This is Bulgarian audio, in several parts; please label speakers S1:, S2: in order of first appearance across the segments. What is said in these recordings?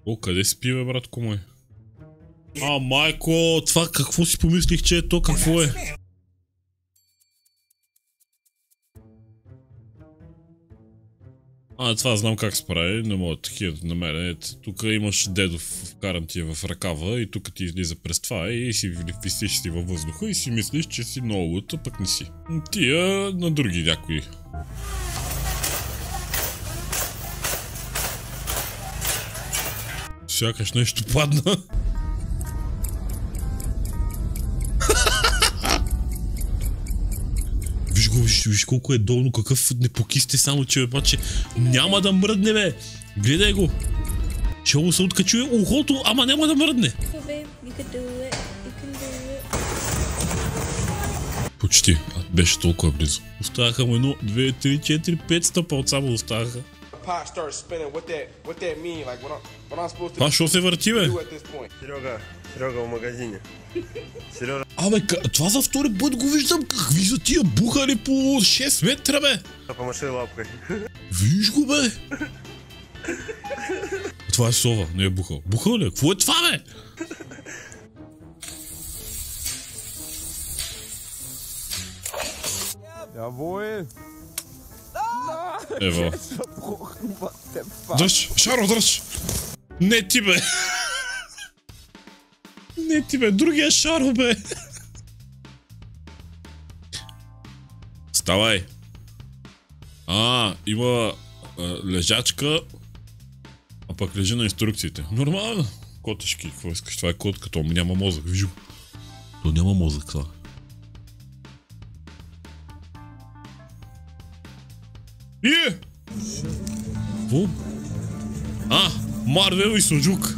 S1: О, къде спи, бе, братко мой? А, майко, това какво си помислих, че е то, какво е? А, това знам как се прави, не мога такива да намеря. Тук имаш дедо вкаран ти в ръкава и тук ти излиза през това и си висиш си във въздуха и си мислиш, че си много луд, а пък не си. Тия на други някои. Сякаш нещо падна. Виж колко е долно, какъв непокисте, само че обаче няма да мръдне, бе. Гледай го. Ще го се откачуе ухото, ама няма да мръдне. Почти. Беше толкова близо. Оставаха му 1, 2, 3, 4, 5 стъпа от само оставаха. Това шо се върти, бе?
S2: Серега в магазине.
S1: Абе, това за втори път го виждам. Какви са тия бухали по 6 метра, бе?
S2: Помаши лапкой.
S1: Виж го, бе. Това е сова, не е бухал. Бухал ли? Какво е това, бе?
S3: Jawohl!
S1: Ева.
S3: Zerbrochen, what the fuck?
S1: Дръж, Шаро, дръж! Не ти, бе! Не ти, бе, другия Шаро, бе! Ставай! Има лежачка, а пък лежи на инструкциите. Нормално! Котешки, какво искаш? Това е котка, то няма мозък, вижу. То няма мозък, това. Какво? Марвел и Суджук.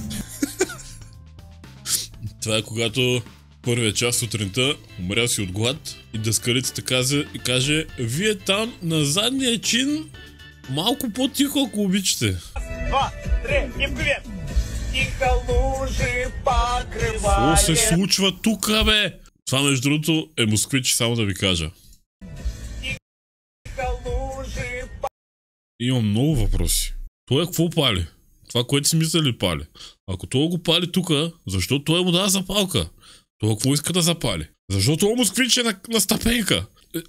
S1: Това е когато първия час сутринта умрял си от глад и дъскалицата каже: вие там на задния чин малко по-тихо, ако обичате.
S4: 2, 3 и привет! Тиха лужи покрывали.
S1: Какво се случва тук, бе? Това, между другото, е москвич, само да ви кажа. Имам много въпроси. Той какво пали? Това, което си мислили пали. Ако той го пали тука, защо той му дава запалка? Той какво иска да запали? Защо той москвич е на стъпенка?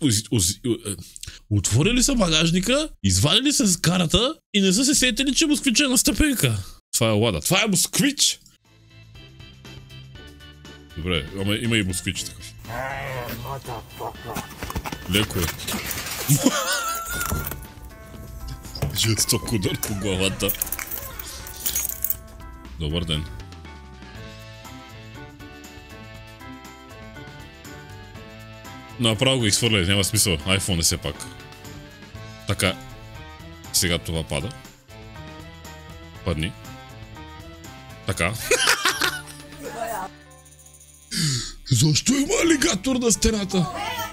S1: Отворили са багажника, извадили са карата и не са се сетили, че москвич е на стъпенка. Това е Лада. Това е москвич! Добре, ама има и москвич такъв. Леко е. Жесток удар по главата. Добър ден. Направо го изхвърляй, няма смисъл. iPhone е все пак. Така. Сега това пада. Падни. Така. Защо има алигатор на стената?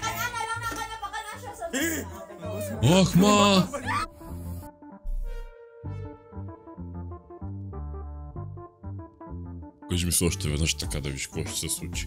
S1: Ах, ма! Кажи ми се още веднъж така да виж какво ще се случи.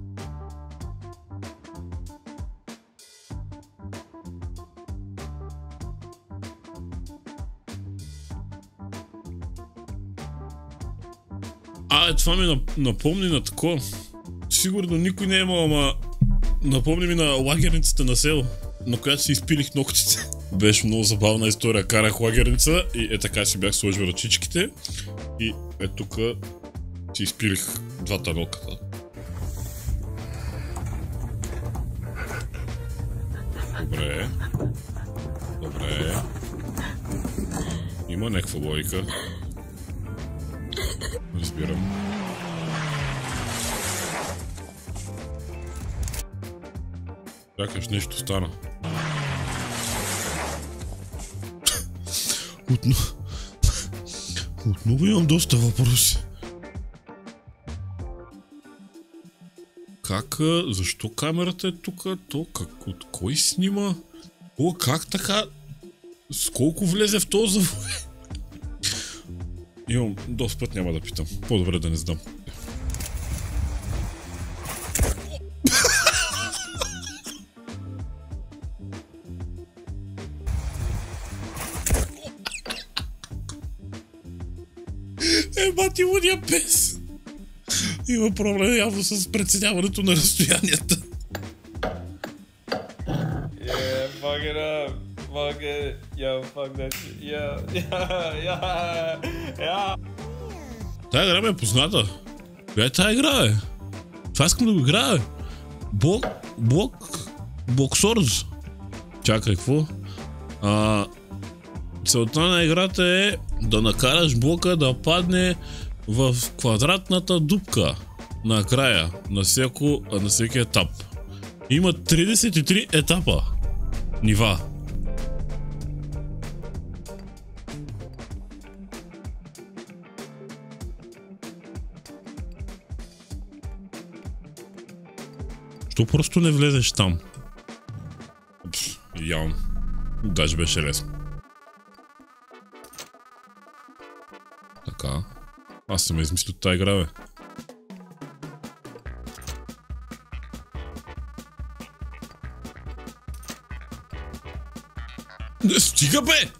S1: Това ми напомни на такова. Сигурно никой не е имал, ама напомни ми на лагерницата на село, на която си изпилих ногтите. Беше много забавна история. Карах лагерница и така си бях сложил ръчичките и тук си изпилих двата ногта. Добре. Добре. Има някаква логика. Разбирам. Сякаш нещо стана. Отново имам доста въпроси. Как? Защо камерата е тук? От кой снима? Как така? С колко влезе в този завой? Имам доста път, няма да питам. По-добре да не знам. Бати лудия пес. Има проблем явно с преценяването на разстоянията.
S5: Yeah, fuck it up. Fuck it. Yo, fuck that shit. Yeah.
S1: Тая игра ми е позната. Коя е тая игра, бе? Това искам да го играя, бе. Боксорз. Чакай, какво? Целта на играта е да накараш блока да падне в квадратната дупка накрая на всеки етап. Има 33 етапа. Нива. Що просто не влезеш там? Явно. Даже беше лесно. Така. Аз съм измислил тази игра, бе. Не стига, бе!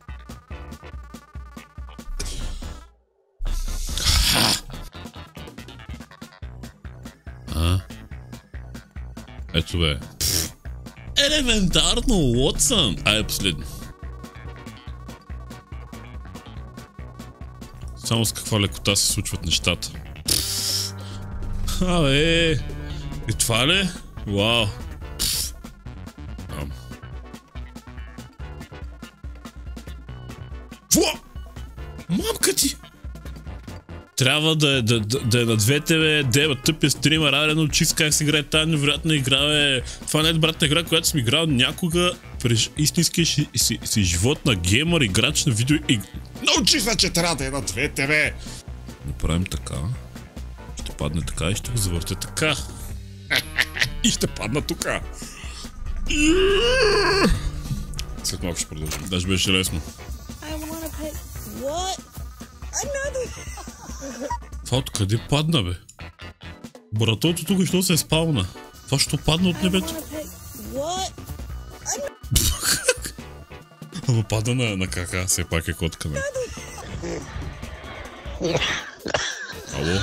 S1: Ето, бе. Елементарно, Уотсън! Айде последно. Само с каква лекота се случват нещата. Абе! И това ли? Вау! Мамка ти! Трябва да е на двете, бе, деба, тъпия стример, аре научи как се играе тази невероятна игра, бе. Това не е добрата игра, която съм играл някога през истинския си живот на геймър, играч на видео и... Научи се, че трябва да е на двете, бе! Направим така. Ще падне така и ще го завъртя така. И ще падна тука. След малко ще продължим. Даже беше лесно. Това откъде падна, бе? Братото тук що се е спална? Това що падна от небето? Ама падна на кака, все пак е котка, бе. Ало?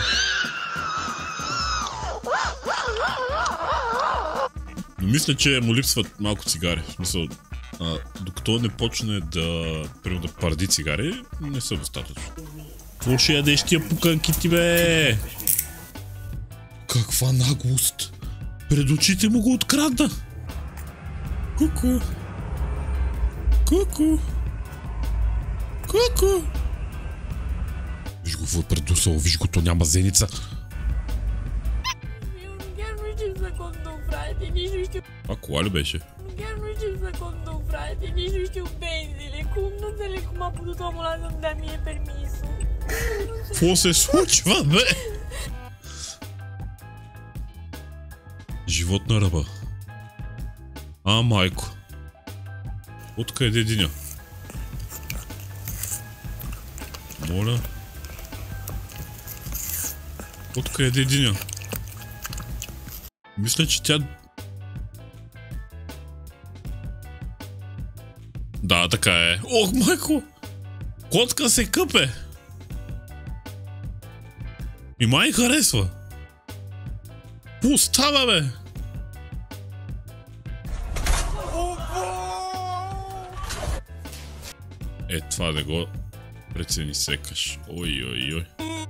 S1: Но мисля, че му липсват малко цигари. В смисъл, докато не почне да парди цигари, не са достатъчно. Какво ще ядеш тия пуканки ти, бе? Каква наглост! Пред очите му го открадна! Ку-ку! Ку-ку! Ку-ку! Виж го в предусъл, виж го, то няма зеница. А кола ли беше? Какво се случва, бе? Животна ръба. Майко. Откъде единя? Моля. Откъде единя? Мисля, че тя... Да, така е. Ох, майко! Котка се къпе! И май харесва. Какво става, бе? Това да го прецени секаш. Ой.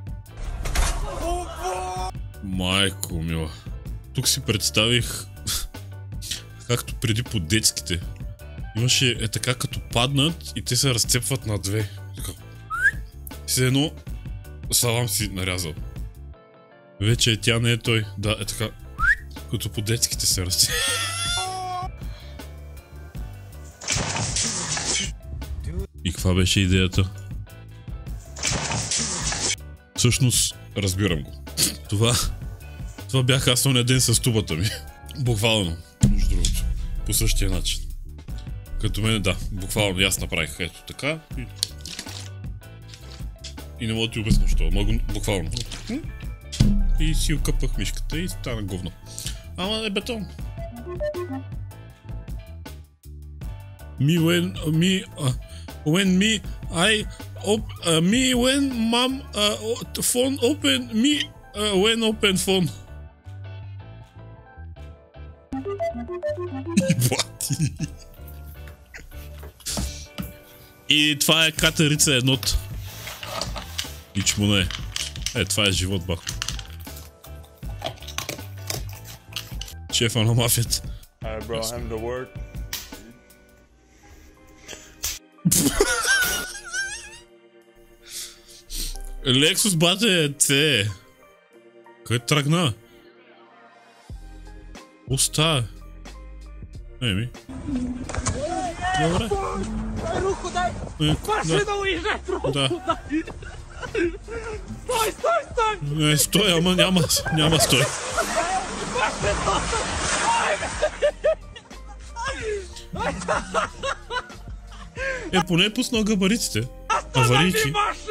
S1: Майко мила. Тук си представих както преди по детските. Имаше така като паднат и те се разцепват на две. Така. Все едно салам си нарязал. Вече тя не е той. Да, е така. Като по детските се разцепват. И каква беше идеята? Всъщност, разбирам го. Това бях аз оня ден с тубата ми. Буквално, между другото. По същия начин. Като мене, да, буквално аз направих ето така. И не мога да ти обясня що, буквално. И си окъпах мишката и стана говно. Ама е бетон. When me, I me when mom phone open, me when open phone. И това е катерица едното. Нич му не е. Това е живот, бах. Шефа на мафията.
S2: Alright, bro, I'm the word.
S1: Лексус, бате, це. Къде тръгна? Оста. Еми. Добре. Да. Не, стой, ама няма стой. Поне пуснал габаритите. Аварийки.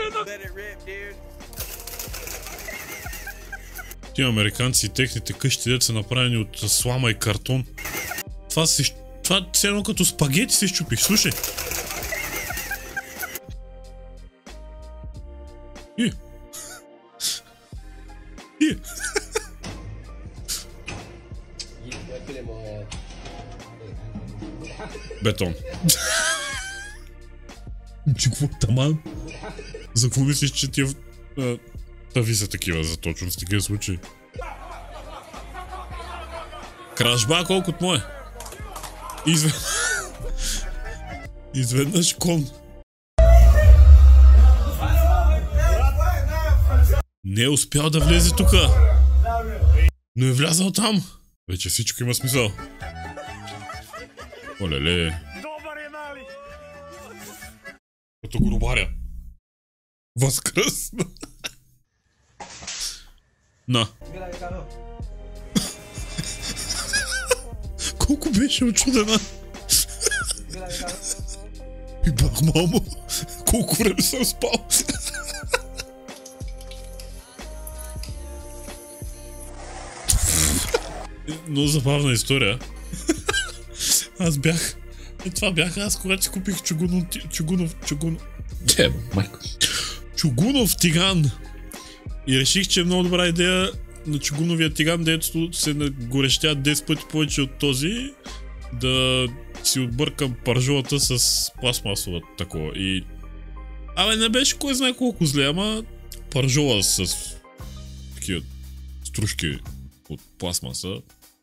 S1: Тия американци и техните къщи, деца са направени от слама и картон. Това все едно като спагети се щупих, слушай. Бетон. Че какво таман? За какво мислиш, че тия тави са такива за точно в такива случаи? Кражба колкото му е. Изведнъж кон. Не е успял да влезе тука. Но е влязал там. Вече всичко има смисъл. Олеле. Като грубаря. Възкръсна. На. Колко беше очудена. И бах, мамо. Колко време съм спал. Много забавна история. Аз бях... Това бях аз, когато си купих чугунов тиган. И реших, че е много добра идея на чугуновия тиган, дето се горещя 10 пъти повече от този, да си отбъркам паржолата с пластмасова такова. И... Абе, не беше кой знае колко зле, ама паржола с такива стружки от пластмаса.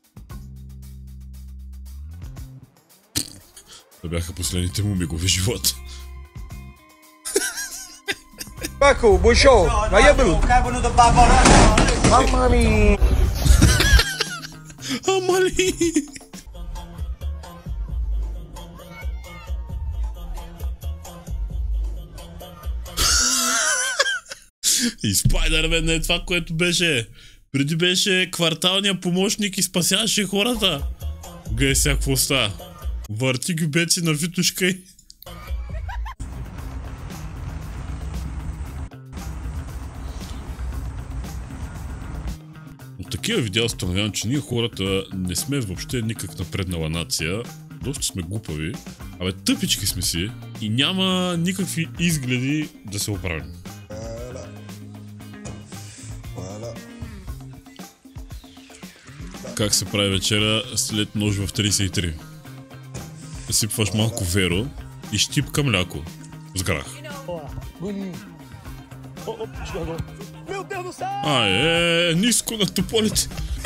S1: Да бяха последните му мигови живота.
S3: Paco, Busho, vaya bro. Amali.
S1: Амали! И Спайдърмен е това, което беше. Преди беше кварталния помощник и спасяваше хората. Гледай сега какво става. Върти гюбеци на Витушка и... От такива видеа установявам, че ние хората не сме въобще никак напреднала нация. Доста сме глупави. Абе, тъпички сме си и няма никакви изгледи да се оправим. Как се прави вечера след нож в 33? Сипваш малко веро и щипка мляко с грах. Ниско на тополите.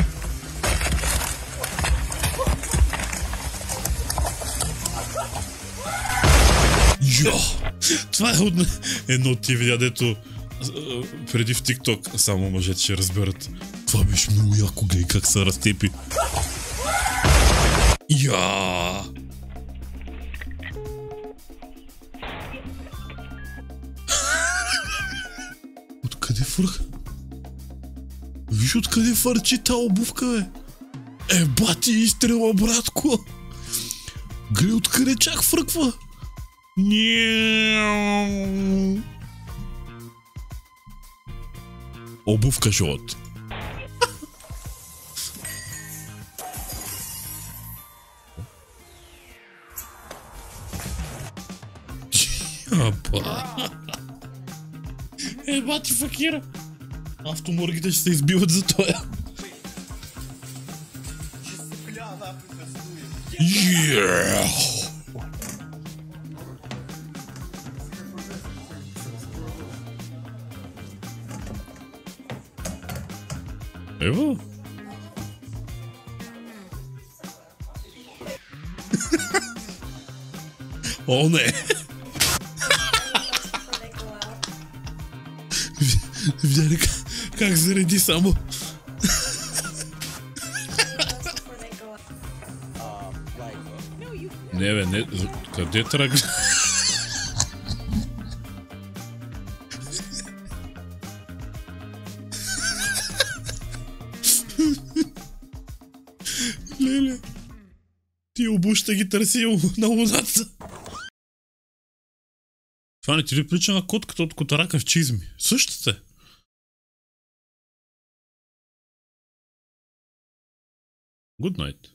S1: Това е едно от тия видеа, дето преди в TikTok само мъжете ще разберат. Това беше много яко, гледай как се разтепи. Откъде фърха? Виж откъде фърчи та обувка, бе. Бати изстрела, братко. Гледай откъде чак фръква. Обувка живот. Бати факира. Автоморгите ще се избиват за това. Ево. О, не! Видя ли как зареди само? Не бе, не, къде тръгна? Леле, ти обуща ги търсил на луната. Това не ти ли прилича на котката от Котарака в Чизми? Същата. Good night.